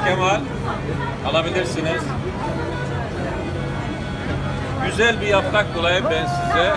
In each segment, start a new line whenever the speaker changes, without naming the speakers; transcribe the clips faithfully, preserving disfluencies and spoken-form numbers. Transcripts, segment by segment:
Kemal alabilirsiniz. Güzel bir yaprak bulayım ben size.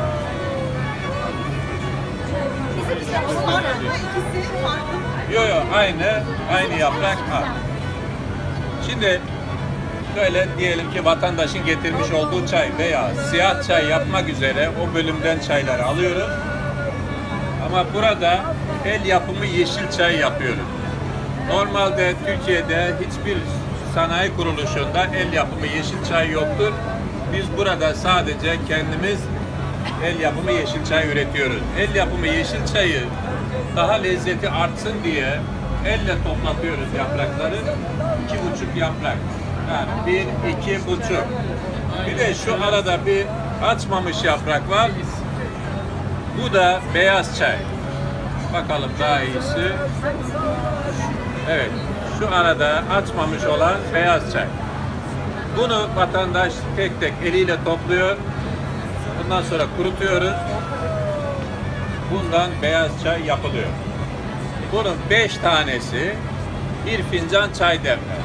Yok yok aynı aynı yaprak. Ha. Şimdi böyle diyelim ki vatandaşın getirmiş olduğu çay veya siyah çay yapmak üzere o bölümden çayları alıyoruz. Ama burada el yapımı yeşil çay yapıyoruz. Normalde Türkiye'de hiçbir sanayi kuruluşunda el yapımı yeşil çay yoktur. Biz burada sadece kendimiz el yapımı yeşil çay üretiyoruz. El yapımı yeşil çayı daha lezzeti artsın diye elle toplatıyoruz yaprakları. İki buçuk yaprak. Yani bir, iki buçuk. Bir de şu arada bir açmamış yaprak var. Bu da beyaz çay. Bakalım daha iyisi. Evet. Şu arada açmamış olan beyaz çay. Bunu vatandaş tek tek eliyle topluyor. Bundan sonra kurutuyoruz. Bundan beyaz çay yapılıyor. Bunun beş tanesi bir fincan çay demler.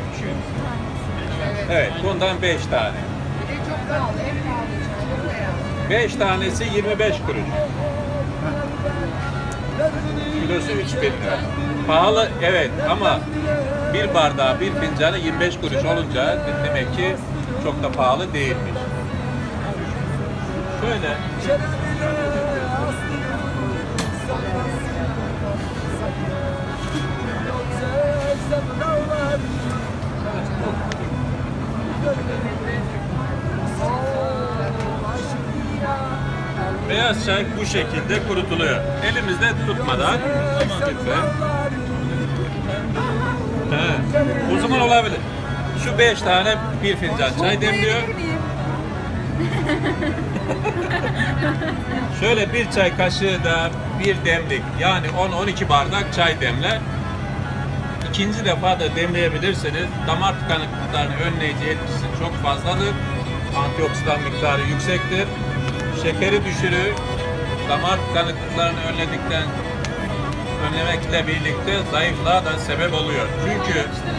Evet, bundan beş tane. Beş tanesi yirmi beş kuruş. Kilosu üç bin lira. Pahalı evet ama bir bardağı, bir fincanı yirmi beş kuruş olunca demek ki çok da pahalı değilmiş. Şöyle. Beyaz çay bu şekilde kurutuluyor. Elimizde tutmadan. Lütfen. Evet. O zaman olabilir. Şu beş tane bir fincan çay demliyor. Şöyle bir çay kaşığı da bir demlik yani on on iki bardak çay demler. İkinci defa da demleyebilirsiniz. Damar tıkanıklıklarını önleyici etkisi çok fazladır. Antioksidan miktarı yüksektir. Şekeri düşürür. Damar tıkanıklıklarını önledikten önlemekle birlikte zayıflığa da sebep oluyor. Çünkü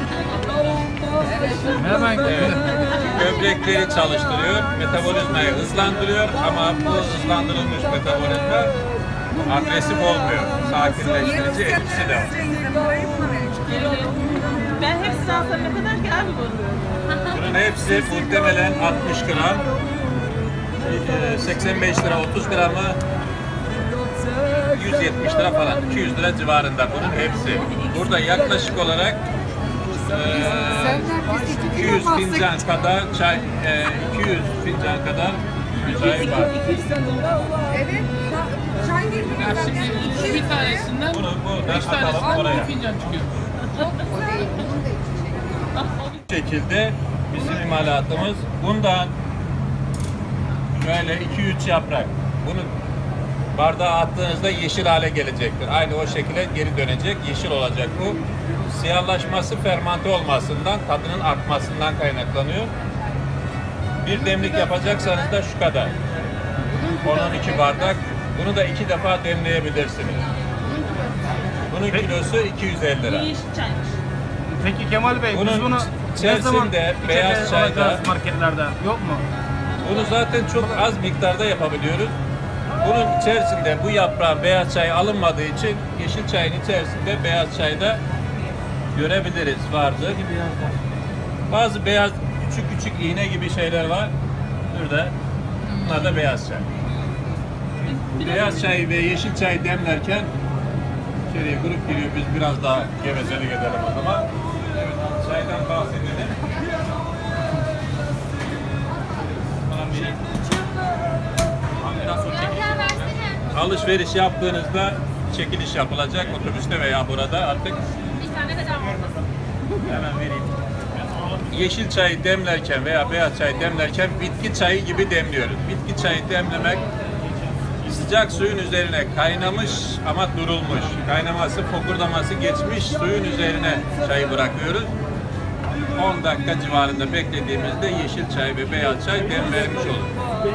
hemen
evet, böbrekleri çalıştırıyor, metabolizmayı hızlandırıyor ama bu hızlandırılmış metabolizma agresif olmuyor. Sakinleştirici etkisi de var.
Ben hepsini alsam ne kadar ki abi bu?
Bunun hepsi muhtemelen altmış gram, seksen beş lira otuz gramı yüz yetmiş lira falan, iki yüz lira civarında bunun hepsi. Burada yaklaşık olarak e, iki yüz fincan kadar çay, e, iki yüz fincan kadar çay var.
Evet. Çay değil mi?
Ya şimdi bir tanesinden
Bunu buradan
beş tanesinden
atalım oraya.
on fincan çıkıyor.
Bu şekilde bizim imalatımız bundan böyle iki üç yaprak. Bunu bardağa attığınızda yeşil hale gelecektir. Aynı o şekilde geri dönecek, yeşil olacak bu. Siyahlaşması fermante olmasından, tadının artmasından kaynaklanıyor. Bir demlik yapacaksanız da şu kadar. on on iki bardak. Bunu da iki defa demleyebilirsiniz. Bunun kilosu iki yüz elli lira.
Yeşil çaymış.
Peki Kemal Bey,
Bunun
biz bunu
içerisinde
ne zaman
beyaz
içecek
çayda-
alacağız marketlerde? Yok mu?
Bunu zaten çok az miktarda yapabiliyoruz. Bunun içerisinde bu yaprağın beyaz çay alınmadığı için yeşil çayın içerisinde beyaz çayda görebiliriz vardı. Bazı beyaz küçük küçük iğne gibi şeyler var. Burada bunlar da beyaz çay. Beyaz çay ve yeşil çay demlerken içeriye grup giriyor. Biz biraz daha gevezelik edelim o zaman. Evet, çaydan bahsedelim. Alışveriş yaptığınızda çekiliş yapılacak otobüste veya burada artık.
Bir tane de daha olmasın.
Hemen vereyim. Yeşil çayı demlerken veya beyaz çay demlerken bitki çayı gibi demliyoruz. Bitki çayı demlemek sıcak suyun üzerine kaynamış ama durulmuş. Kaynaması, fokurdaması geçmiş suyun üzerine çayı bırakıyoruz. on dakika civarında beklediğimizde yeşil çay ve beyaz çay demlenmiş olur.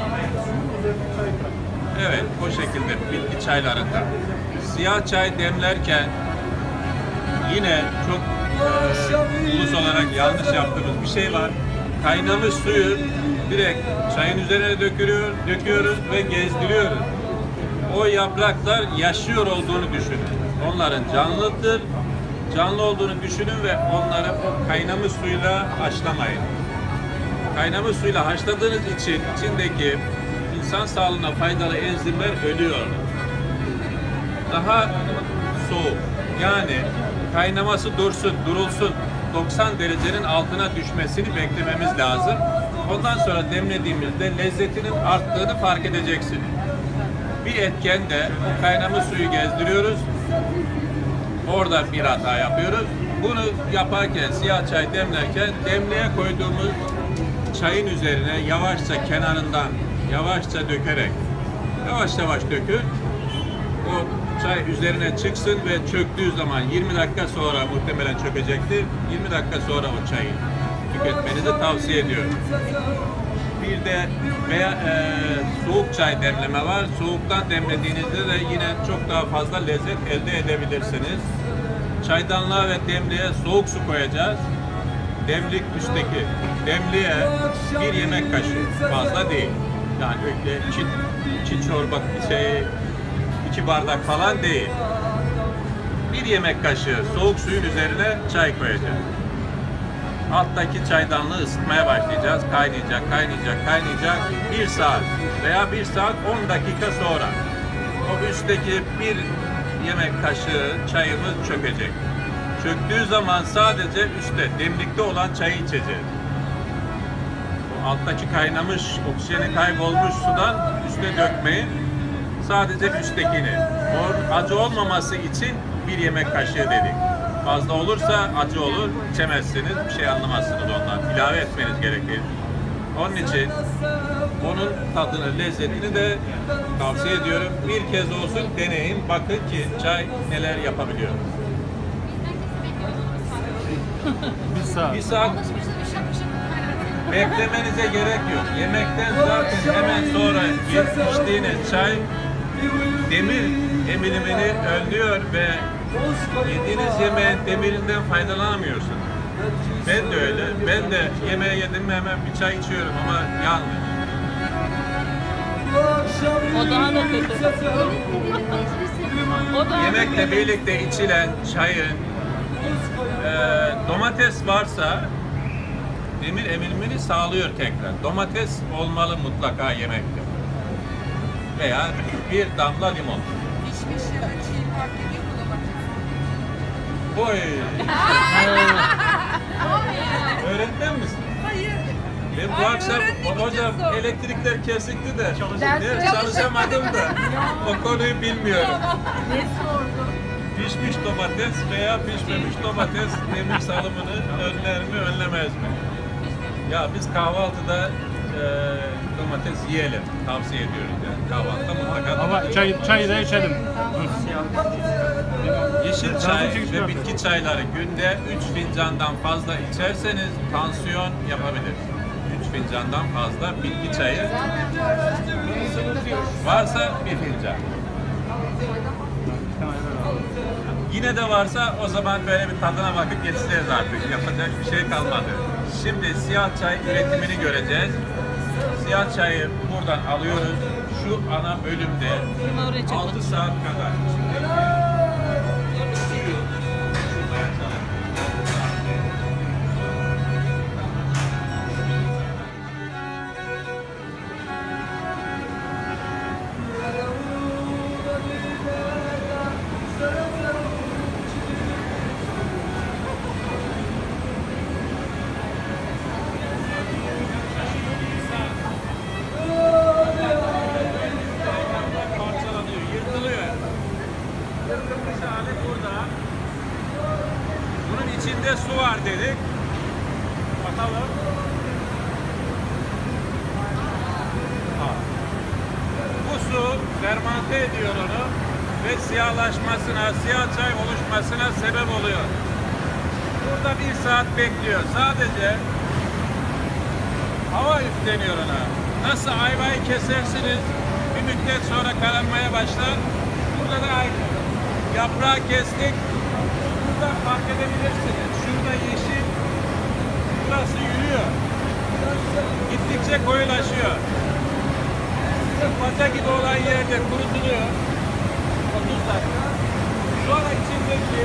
Evet, o şekilde bitki çaylarında. Siyah çay demlerken yine çok e, ulus olarak yanlış yaptığımız bir şey var. Kaynamış suyu direkt çayın üzerine döküyor, döküyoruz ve gezdiriyoruz. O yapraklar yaşıyor olduğunu düşünün. Onların canlıdır. Canlı olduğunu düşünün ve onları o kaynamış suyla haşlamayın. Kaynamış suyla haşladığınız için içindeki insan sağlığına faydalı enzimler ölüyor. Daha soğuk, yani kaynaması dursun, durulsun, doksan derecenin altına düşmesini beklememiz lazım. Ondan sonra demlediğimizde lezzetinin arttığını fark edeceksiniz. Bir etken de o kaynamış suyu gezdiriyoruz. Orada bir hata yapıyoruz. Bunu yaparken, siyah çay demlerken demliğe koyduğumuz çayın üzerine yavaşça kenarından yavaşça dökerek yavaş yavaş dökün. O çay üzerine çıksın ve çöktüğü zaman yirmi dakika sonra muhtemelen çökecektir. yirmi dakika sonra o çayı tüketmenizi tavsiye ediyorum. Bir de veya e, soğuk çay demleme var. Soğuktan demlediğinizde de yine çok daha fazla lezzet elde edebilirsiniz. Çaydanlığa ve demliğe soğuk su koyacağız. Demlik üstteki demliğe bir yemek kaşığı, fazla değil. Yani öyle çi, çi çorba şey, iki bardak falan değil. Bir yemek kaşığı soğuk suyun üzerine çay koyacağız. Alttaki çaydanlığı ısıtmaya başlayacağız. Kaynayacak, kaynayacak, kaynayacak. Bir saat veya bir saat on dakika sonra o üstteki bir yemek kaşığı çayımız çökecek. Çöktüğü zaman sadece üstte, demlikte olan çayı içeceğiz. O alttaki kaynamış, oksijeni kaybolmuş sudan üste dökmeyin. Sadece üsttekini. O acı olmaması için bir yemek kaşığı dedik. Fazla olursa acı olur, içemezsiniz, bir şey anlamazsınız ondan. İlave etmeniz gerekir. Onun için onun tadını, lezzetini de tavsiye ediyorum. Bir kez olsun deneyin, bakın ki çay neler yapabiliyor.
Bir saat.
Bir saat beklemenize gerek yok. Yemekten zaten hemen sonra içtiğiniz çay demir emilimini önlüyor ve yediğiniz yemeğin demirinden faydalanamıyorsunuz. Ben de öyle. Ben de yemeği yedim mi hemen bir çay içiyorum ama yanlış.
O daha da kötü. O daha
Yemekle birlikte içilen çayın e, domates varsa demir emilimini sağlıyor tekrar. Domates olmalı mutlaka yemekte. Veya bir damla limon.
Pişmiş ya da çiğ fark ediyor mu domates?
Oy! Öğretmen misin?
Hayır.
Ben bu
Ay,
akşam
öğrendik
hocam
hocam.
elektrikler kesikti de
Ders
ne,
çalışamadım.
çalışamadım da o konuyu bilmiyorum.
ne sordu?
Pişmiş domates veya pişmemiş domates demir salımını önler mi önlemez mi? Ya biz kahvaltıda e, domates yiyelim. Tavsiye ediyoruz yani. Kahvaltıda mutlaka
Ama
domates.
çay, çayı da içelim.
Yeşil çay ve bitki çayları günde üç fincandan fazla içerseniz tansiyon yapabilir. üç fincandan fazla bitki çayı varsa bir fincan. Yine de varsa o zaman böyle bir tadına bakıp geçeceğiz artık. Yapacak bir şey kalmadı. Şimdi siyah çay üretimini göreceğiz. Siyah çayı buradan alıyoruz. Şu ana bölümde altı saat kadar. Parçalanıyor, yırtılıyor. Yırtılmış hali burada. Bunun içinde su var dedik. Bakalım. Ha. Bu su fermante ediyor onu ve siyahlaşmasına, siyah çay oluşmasına sebep oluyor. Burada bir saat bekliyor. Sadece hava üfleniyor ona. Nasıl ayvayı kesersiniz, bir müddet sonra kararmaya başlar. Burada da aynı. Yaprağı kestik. Burada fark edebilirsiniz. Şurada yeşil, burası yürüyor. Gittikçe koyulaşıyor. Paça gibi olan yerde kurutuluyor. otuz dakika. Sonra içindeki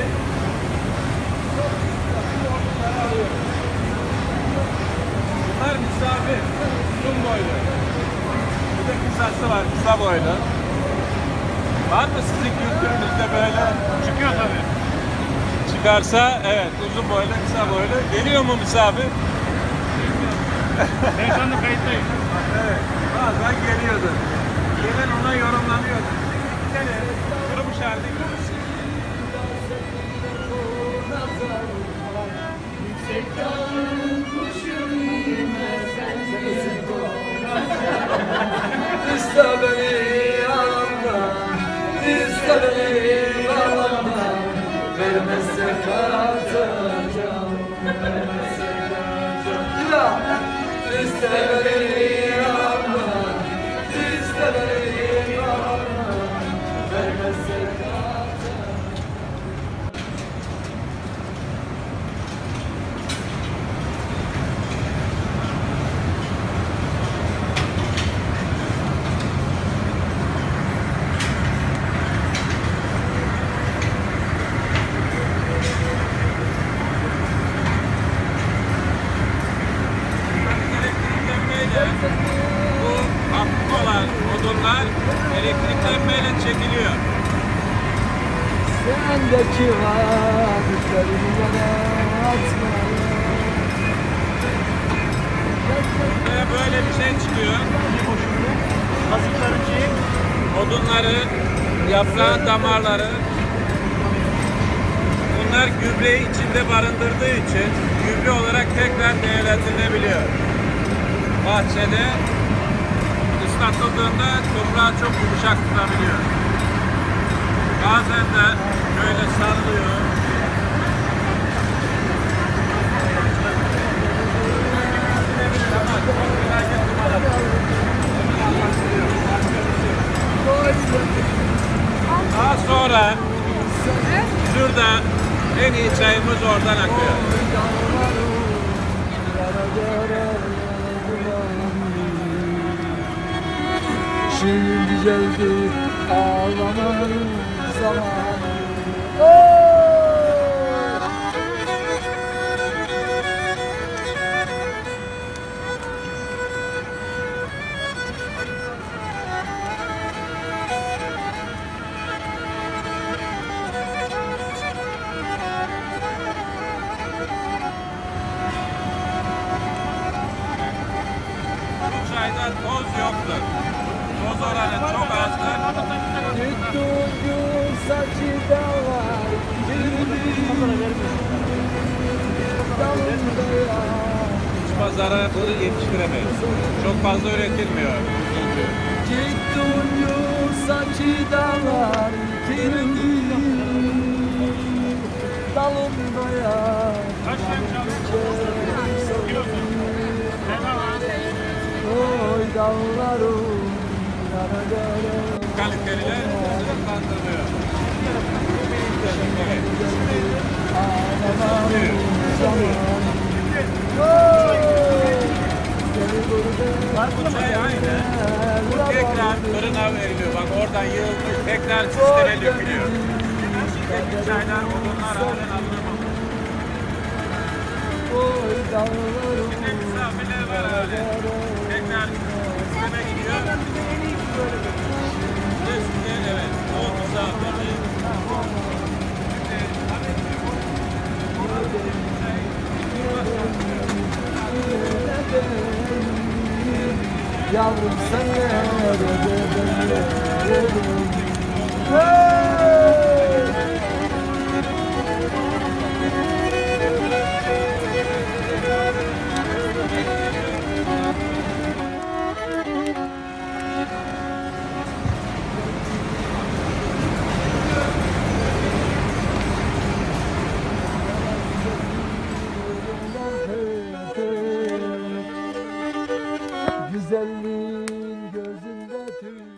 hortumları alıyoruz. Bunlar misafir. Uzun boylu. Bir de kısası var, kısa boylu. Var mı sizin kültürünüzde böyle?
Çıkıyor tabii.
Çıkarsa evet, uzun boylu, kısa boylu. Geliyor mu misafir?
Ben şu anda kayıttayım.
Evet, bazen geliyordu. Gelen ona yorumlanıyordu. Gene kurumuş halde görürsün.
İste beni yanımdan, iste beni bağlamdan, vermezse kaçacağım, vermezse kaçacağım. Ya, iste beni yanımdan, iste beni bağlamdan, vermezse kaçacağım.
Elektriklenmeyle bu hafif olan odunlar elektriklenmeyle çekiliyor.
Sendeki vaatlerini bana atma.
Ve böyle bir şey çıkıyor.
Kazıkları çiğ.
Odunları, yaprağın damarları, bunlar gübreyi içinde barındırdığı için gübre olarak tekrar değerlendirilebiliyor. Bahçede ıslatıldığında toprağı çok yumuşak tutabiliyor. Bazen de böyle sallıyor. Ama çok felaket duman atıyor. Daha sonra şurada en iyi çayımız oradan akıyor.
Şimdi geldi ağlamanın zamanı. Oh!
Bu çayda toz yoktur. Toz oranı çok azdır.
Tuttuğu saçı da var, dalında ya.
İç pazara bunu yetiştiremeyiz. Çok fazla üretilmiyor.
Tuttuğu saçı da var, dalında ya.
Kaç tane çalıyorsun?
Oy dağlarım,
Kaliteliler sınıflandırılıyor. Evet. Bu çay aynı. Bu tekrar fırına veriliyor. Bak oradan yığılmış tekrar sisteme dökülüyor. Şimdiki çaylar odunlar halen alınamamış.
Oy dağlarım,
Şimdi misafirler var hali. Tekrar sisteme gidiyor. Üstüne evet. O misafirli.
yavrum sen nerede, ben neredeyim? Hey! Güzelliğin gözünde tüm